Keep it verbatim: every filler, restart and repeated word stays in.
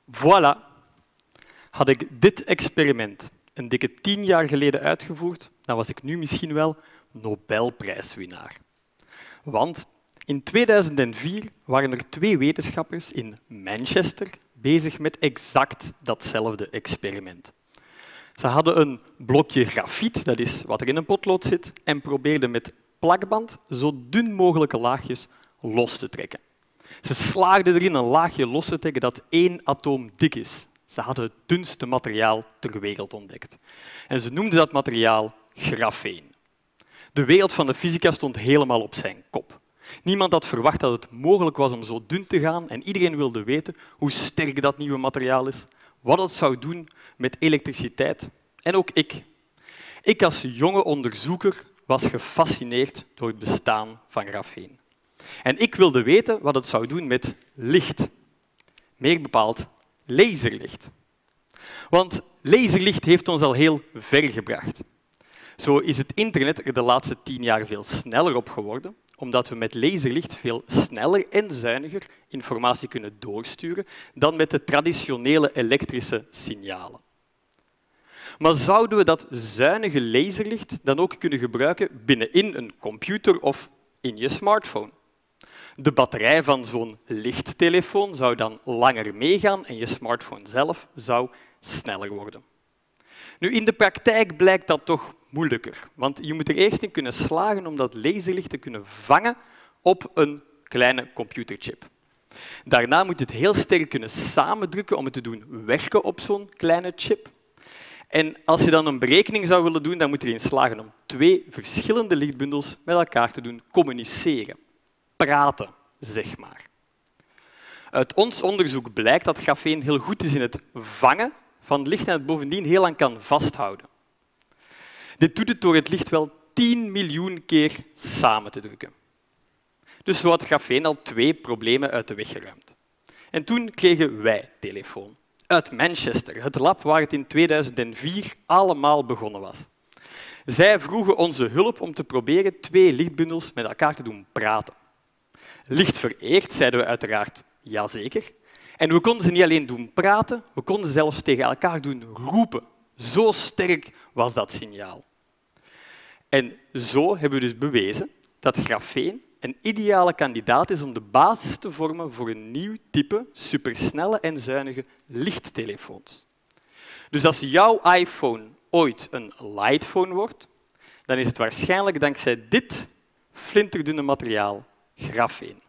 Voilà. Had ik dit experiment een dikke tien jaar geleden uitgevoerd, dan was ik nu misschien wel Nobelprijswinnaar. Want in tweeduizend vier waren er twee wetenschappers in Manchester bezig met exact datzelfde experiment. Ze hadden een blokje grafiet, dat is wat er in een potlood zit, en probeerden met plakband zo dun mogelijke laagjes los te trekken. Ze slaagden erin een laagje los te trekken dat één atoom dik is. Ze hadden het dunste materiaal ter wereld ontdekt. En ze noemden dat materiaal grafeen. De wereld van de fysica stond helemaal op zijn kop. Niemand had verwacht dat het mogelijk was om zo dun te gaan en iedereen wilde weten hoe sterk dat nieuwe materiaal is, wat het zou doen met elektriciteit. En ook ik. Ik als jonge onderzoeker was gefascineerd door het bestaan van grafeen. En ik wilde weten wat het zou doen met licht. Meer bepaald laserlicht. Want laserlicht heeft ons al heel ver gebracht. Zo is het internet er de laatste tien jaar veel sneller op geworden, omdat we met laserlicht veel sneller en zuiniger informatie kunnen doorsturen dan met de traditionele elektrische signalen. Maar zouden we dat zuinige laserlicht dan ook kunnen gebruiken binnenin een computer of in je smartphone? De batterij van zo'n lichttelefoon zou dan langer meegaan en je smartphone zelf zou sneller worden. Nu, in de praktijk blijkt dat toch moeilijker, want je moet er eerst in kunnen slagen om dat laserlicht te kunnen vangen op een kleine computerchip. Daarna moet je het heel sterk kunnen samendrukken om het te doen werken op zo'n kleine chip. En als je dan een berekening zou willen doen, dan moet je erin slagen om twee verschillende lichtbundels met elkaar te doen communiceren. Praten, zeg maar. Uit ons onderzoek blijkt dat grafeen heel goed is in het vangen van licht en het bovendien heel lang kan vasthouden. Dit doet het door het licht wel tien miljoen keer samen te drukken. Dus zo had grafeen al twee problemen uit de weg geruimd. En toen kregen wij telefoon. Uit Manchester, het lab waar het in tweeduizend vier allemaal begonnen was. Zij vroegen onze hulp om te proberen twee lichtbundels met elkaar te doen praten. Lichtvereerd zeiden we uiteraard jazeker. En we konden ze niet alleen doen praten, we konden zelfs tegen elkaar doen roepen. Zo sterk was dat signaal. En zo hebben we dus bewezen dat grafeen een ideale kandidaat is om de basis te vormen voor een nieuw type supersnelle en zuinige lichttelefoons. Dus als jouw iPhone ooit een Lightphone wordt, dan is het waarschijnlijk dankzij dit flinterdunne materiaal grafeen.